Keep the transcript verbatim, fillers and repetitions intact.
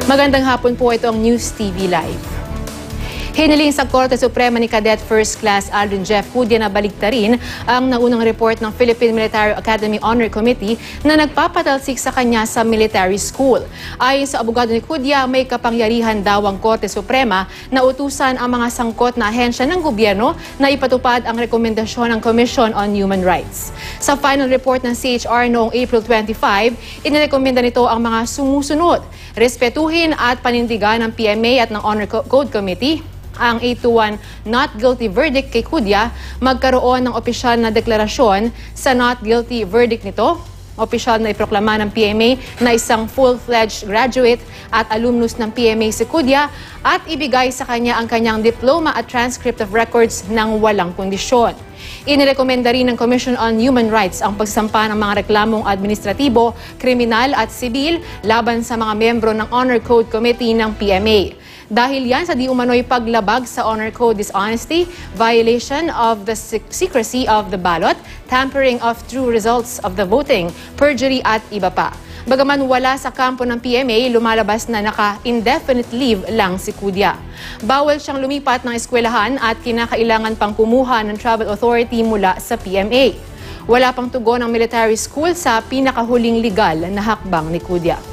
Magandang hapon po, ito ang News T V Live. Hiniling sa Korte Suprema ni Cadet First Class Aldrin Jeff Cudia na baliktarin ang naunang report ng Philippine Military Academy Honor Committee na nagpapatalsik sa kanya sa military school. Ayon sa abogado ni Cudia, may kapangyarihan daw ang Korte Suprema na utusan ang mga sangkot na ahensya ng gobyerno na ipatupad ang rekomendasyon ng Commission on Human Rights. Sa final report ng C H R noong April twenty-five, inirekomenda nito ang mga sumusunod: respetuhin at panindigan ng P M A at ng Honor Code Committee ang eight to one not guilty verdict kay Cudia, magkaroon ng opisyal na deklarasyon sa not guilty verdict nito, opisyal na iproklama ng P M A na isang full-fledged graduate at alumnus ng P M A si Cudia at ibigay sa kanya ang kanyang diploma at transcript of records ng walang kondisyon. Inirekomenda rin ng Commission on Human Rights ang pagsampa ng mga reklamong administratibo, kriminal at sibil laban sa mga miyembro ng Honor Code Committee ng P M A. Dahil yan sa di umano'y paglabag sa Honor Code dishonesty, violation of the secrecy of the ballot, tampering of true results of the voting, perjury at iba pa. Bagaman wala sa kampo ng P M A, lumalabas na naka-indefinite leave lang si Cudia. Bawal siyang lumipat ng eskwelahan at kinakailangan pang kumuha ng travel authority mula sa P M A. Wala pang tugon ang military school sa pinakahuling legal na hakbang ni Cudia.